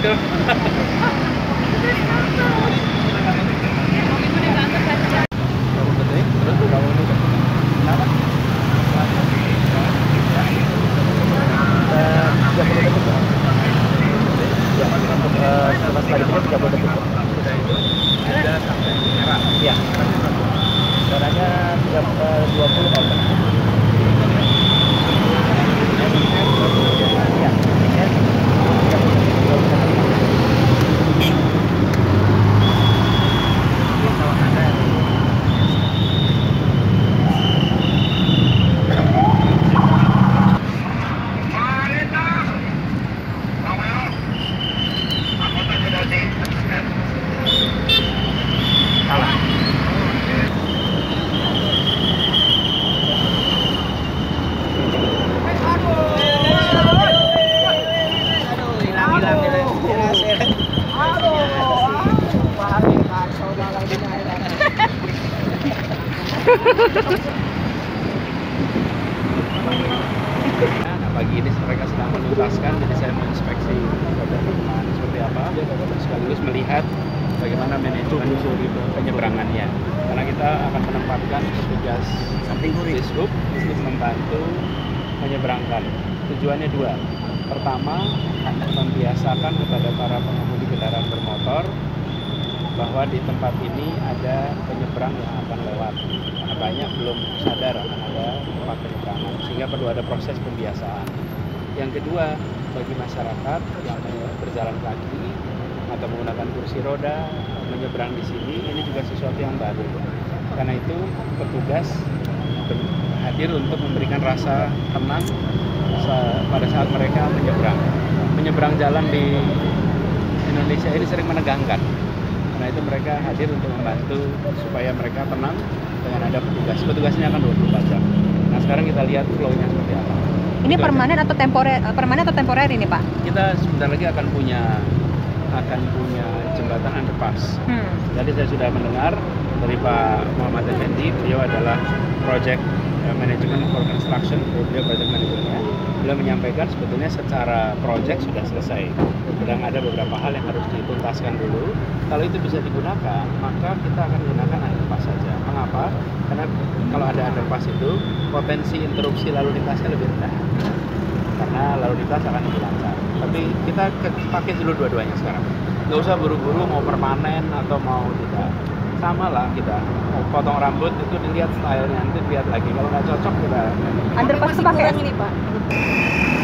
masker. Iya. Caranya 20 meter. Nah, pagi ini mereka sedang menuntaskan, jadi saya mau inspeksi seperti apa, sekaligus melihat bagaimana manajemen penyeberangannya. Karena kita akan menempatkan petugas dishub untuk membantu menyeberangkan. Tujuannya dua. Pertama, membiasakan kepada para pengemudi kendaraan bermotor bahwa di tempat ini ada penyeberang yang akan lewat. Karena banyak belum sadar akan ada tempat penyeberangan, sehingga perlu ada proses pembiasaan. Yang kedua, bagi masyarakat yang berjalan kaki atau menggunakan kursi roda menyeberang di sini, ini juga sesuatu yang baru. Karena itu petugas hadir untuk memberikan rasa tenang pada saat mereka menyeberang. Menyeberang jalan di Indonesia ini sering menegangkan. Karena itu mereka hadir untuk membantu supaya mereka tenang dengan ada petugas. Petugasnya akan 24 jam. Nah, sekarang kita lihat flow-nya seperti apa. Ini permanen atau temporer ini, Pak? Kita sebentar lagi akan punya jembatan underpass. Jadi saya sudah mendengar dari Pak Muhammad Effendi, beliau adalah project management for construction, beliau project manajernya. Beliau menyampaikan sebetulnya secara project sudah selesai. Sedang ada beberapa hal yang harus dituntaskan dulu. Kalau itu bisa digunakan, maka kita akan gunakan underpass saja. Mengapa? Karena kalau ada underpass itu potensi interupsi lalu lintasnya lebih rendah. Karena lalu lintas akan lebih lancar. Tapi kita pakai dulu dua-duanya sekarang. Nggak usah buru-buru mau permanen atau mau tidak. Sama lah kita. Mau potong rambut itu dilihat stylenya, nanti lihat lagi. Kalau nggak cocok kita. Underpass itu pakai ini, Pak.